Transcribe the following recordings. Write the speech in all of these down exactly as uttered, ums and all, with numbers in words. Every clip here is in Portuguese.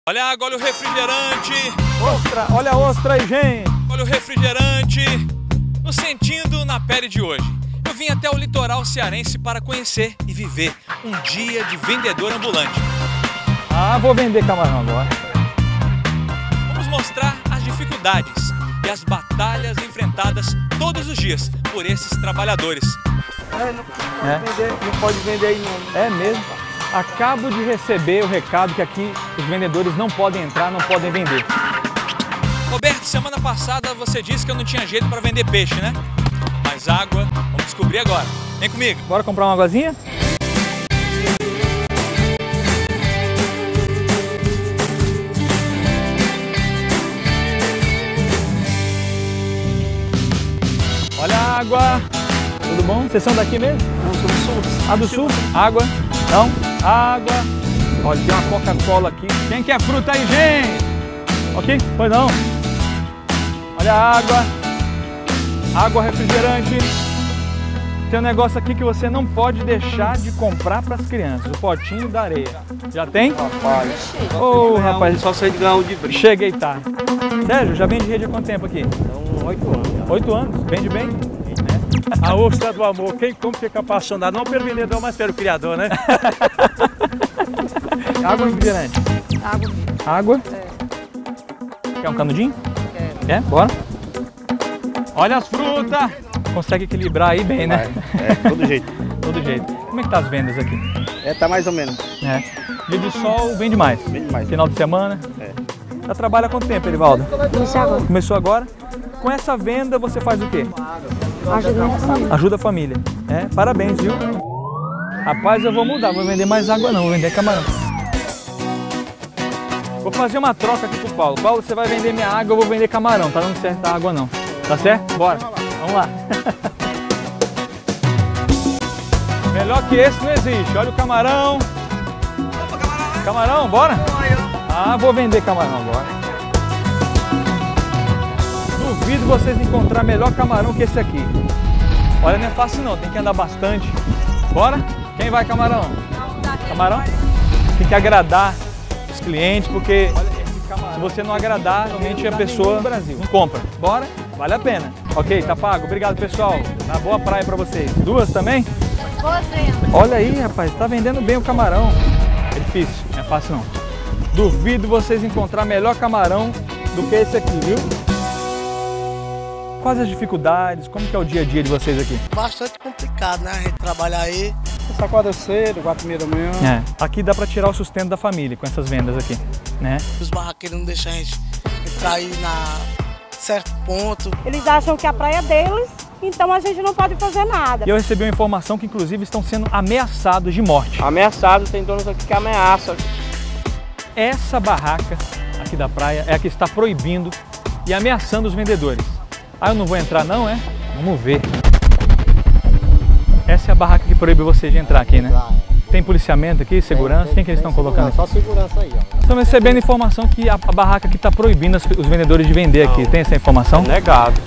Olha a água, olha o refrigerante. Ostra, olha a ostra aí, gente. Olha o refrigerante. No sentindo na pele de hoje. Eu vim até o litoral cearense para conhecer e viver um dia de vendedor ambulante. Ah, vou vender camarão agora. Vamos mostrar as dificuldades e as batalhas enfrentadas todos os dias por esses trabalhadores. É, não, pode É. vender, não pode vender aí não. É mesmo? Acabo de receber o recado que aqui os vendedores não podem entrar, não podem vender. Roberto, semana passada você disse que eu não tinha jeito para vender peixe, né? Mas água, vamos descobrir agora. Vem comigo. Bora comprar uma aguazinha? Olha a água. Tudo bom? Vocês são daqui mesmo? Não, sou do sul. Ah, do sul? Água? Não? Água. Olha, tem uma Coca-Cola aqui. Quem quer fruta aí, gente? Ok? Pois não. Olha a água. Água, refrigerante. Tem um negócio aqui que você não pode deixar de comprar para as crianças. O potinho da areia. Já tem? Rapaz. Ô, oh, rapaz. Só sei de ganhar um de brinde. Cheguei tarde. Sérgio, já vende rede há quanto tempo aqui? Então, oito anos. Já. Oito anos. Vende bem? A ostra do amor, quem come fica apaixonado, não pelo vendedor, mas pelo criador, né? Água ou refrigerante? Água mesmo. Água? É. Quer um canudinho? Quero. Quer? Bora. Olha as frutas! Consegue equilibrar aí bem, né? É, todo jeito. Todo jeito. Como é que tá as vendas aqui? É, tá mais ou menos. É. Dia de sol vende mais. Vende mais. Final de semana. É. Já trabalha há quanto tempo, Erivaldo? Isso agora. Começou agora? Com essa venda você faz o quê? Ajuda a família. Ajuda a família. É, parabéns, viu? Rapaz, eu vou mudar, vou vender mais água não, vou vender camarão. Vou fazer uma troca aqui com o Paulo. Paulo, você vai vender minha água, eu vou vender camarão. Tá dando certo a água não. Tá certo? Bora. Vamos lá. Melhor que esse não existe. Olha o camarão. Camarão, bora? Ah, vou vender camarão agora. Duvido vocês encontrar melhor camarão que esse aqui. Olha, não é fácil não, tem que andar bastante. Bora? Quem vai, camarão? Camarão? Tem que agradar os clientes, porque se você não agradar, realmente a pessoa não compra. Bora? Vale a pena. Ok, tá pago. Obrigado, pessoal. Na boa praia pra vocês. Duas também? Olha aí, rapaz, tá vendendo bem o camarão. É difícil, não é fácil não. Duvido vocês encontrar melhor camarão do que esse aqui, viu? Quais as dificuldades? Como que é o dia a dia de vocês aqui? Bastante complicado, né? A gente trabalhar aí. Você acorda cedo, quatro e meia da manhã. É, aqui dá para tirar o sustento da família com essas vendas aqui, né? Os barraqueiros não deixam a gente entrar aí na certo ponto. Eles acham que a praia é deles, então a gente não pode fazer nada. E eu recebi uma informação que inclusive estão sendo ameaçados de morte. Ameaçado, tem donos aqui que ameaçam. Essa barraca aqui da praia é a que está proibindo e ameaçando os vendedores. Ah, eu não vou entrar não, é? Vamos ver. Essa é a barraca que proíbe você de entrar aqui, né? Tem policiamento aqui, segurança? Quem que eles estão colocando aqui? Só segurança aí, ó. Estamos recebendo informação que a a barraca aqui está proibindo as- os vendedores de vender aqui. Tem essa informação? Negado.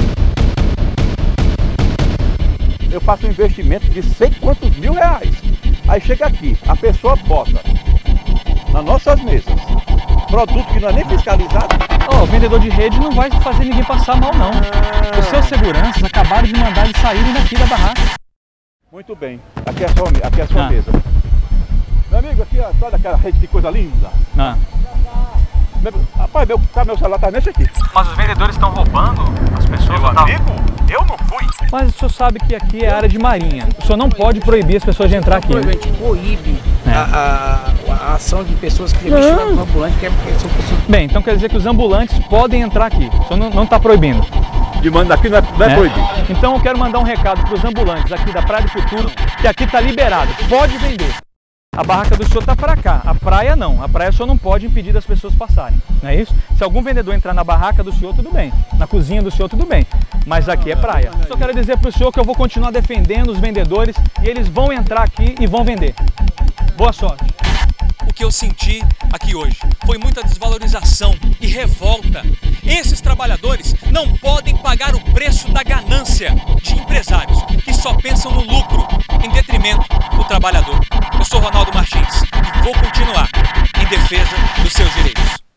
Eu faço um investimento de sei quantos mil reais. Aí chega aqui, a pessoa bota nas nossas mesas produto que não é nem fiscalizado. Oh, o vendedor de rede não vai fazer ninguém passar mal, não. Os seus seguranças acabaram de mandar eles saírem daqui da barraca. Muito bem, aqui é a sua, aqui é a sua Ah. mesa. Meu amigo, aqui ó, olha aquela rede, que coisa linda. Ah. Meu, rapaz, meu, tá, meu celular tá nesse aqui. Mas os vendedores estão roubando as pessoas? Meu amigo, eu não fui. Mas o senhor sabe que aqui é área de marinha. O senhor não pode proibir as pessoas de entrar aqui. A Né? gente proíbe É. a, a- a ação de pessoas que mexem no ambulante, que é porque são pessoas. Bem, então quer dizer que os ambulantes podem entrar aqui. O senhor não está proibindo. De manda aqui não é, não é né? proibido. Então eu quero mandar um recado para os ambulantes aqui da Praia do Futuro, que aqui está liberado. Pode vender. A barraca do senhor está para cá, a praia não. A praia o senhor não pode impedir das pessoas passarem, não é isso? Se algum vendedor entrar na barraca do senhor, tudo bem. Na cozinha do senhor, tudo bem. Mas aqui é praia. Só quero dizer para o senhor que eu vou continuar defendendo os vendedores e eles vão entrar aqui e vão vender. Boa sorte. o que eu senti aqui hoje. Foi muita desvalorização e revolta. Esses trabalhadores não podem pagar o preço da ganância de empresários que só pensam no lucro em detrimento do trabalhador. Eu sou Ronaldo Martins e vou continuar em defesa dos seus direitos.